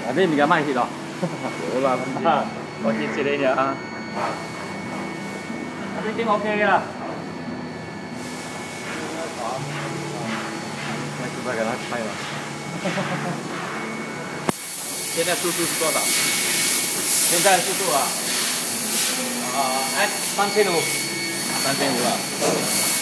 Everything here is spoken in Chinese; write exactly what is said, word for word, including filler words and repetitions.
啊，你物件卖去咯？ 无啦， 我先一个尔啊。啊，你顶 OK 个啦。来，出来给他拍了。现在速度是多少？现在速度啊，啊，哎，三千五，三千五了。